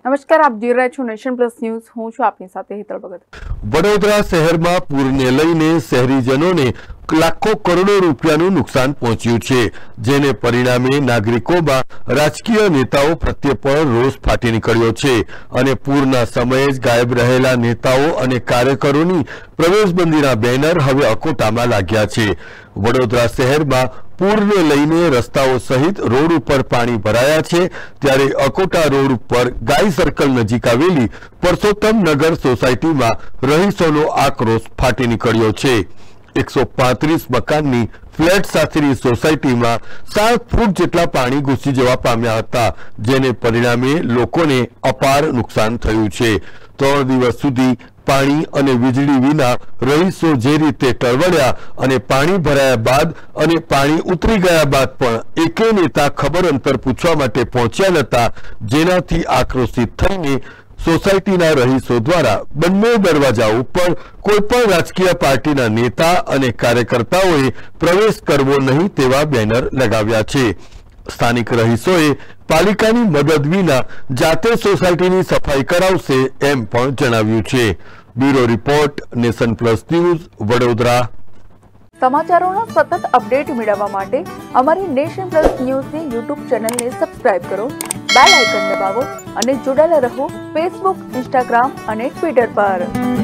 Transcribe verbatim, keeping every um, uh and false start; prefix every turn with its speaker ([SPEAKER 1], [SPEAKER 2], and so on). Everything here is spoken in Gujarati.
[SPEAKER 1] નમસ્કાર, આપ જોઈ રહ્યા છો નેશન પ્લસ ન્યૂઝ। હું છું આપની સાથે હેતલ ભગત।
[SPEAKER 2] વડોદરા શહેરમાં પૂરને લઈને શહેરીજનોને લાખો કરોડો રૂપિયાનું નુકસાન પહોંચ્યું છે, જેને પરિણામે નાગરિકોમાં રાજકીય નેતાઓ પ્રત્યે પણ રોષ ફાટી નીકળ્યો છે અને પૂરના સમયે જ ગાયબ રહેલા નેતાઓ અને કાર્યકરોની પ્રવેશબંધીના બેનર હવે અકોટામાં લાગ્યા છે। વડોદરા શહેરમાં પૂરને લઈને રસ્તાઓ સહિત રોડ ઉપર પાણી ભરાયા છે, ત્યારે અકોટા રોડ ઉપર ગાય સર્કલ નજીક આવેલી પરસોત્તમ નગર સોસાયટીમાં રહીશોનો આક્રોશ ફાટી નીકળ્યો છે। એકસો પાંત્રીસ મકાનની ફ્લેટ સાથેની સોસાયટીમાં સાત ફૂટ જેટલા પાણી ઘૂસી જવા પામ્યા હતા, જેને પરિણામે લોકોને અપાર નુકસાન થયું છે। ત્રણ દિવસ સુધી પાણી અને વીજળી વિના રહીશો જે રીતે ટળવળ્યા અને પાણી ભરાયા બાદ અને પાણી ઉતરી ગયા બાદ પણ એકે નેતા ખબર અંતર પૂછવા માટે પહોંચ્યા નહોતા, જેનાથી આક્રોશિત થઈને સોસાયટીના રહીશો દ્વારા બંને દરવાજા ઉપર કોઈ પણ રાજકીય પાર્ટીના નેતા અને કાર્યકર્તાઓએ પ્રવેશ કરવો નહીં તેવા બેનર લગાવ્યા છે। સ્થાનિક રહીશોએ પાલિકાની મદદ વિના જાતે સોસાયટીની સફાઈ કરાવશે એમ પણ જણાવ્યું છે। Bureau report, Nation Plus News, Vadodara.
[SPEAKER 1] સમાચારોના સતત અપડેટ મેળવવા માટે અમારી નેશન પ્લસ ન્યૂઝની યુટ્યુબ ચેનલને સબસ્ક્રાઇબ કરો, બેલ આઇકન દબાવો અને જોડાયેલા રહો ફેસબુક, ઇન્સ્ટાગ્રામ અને ટ્વિટર પર।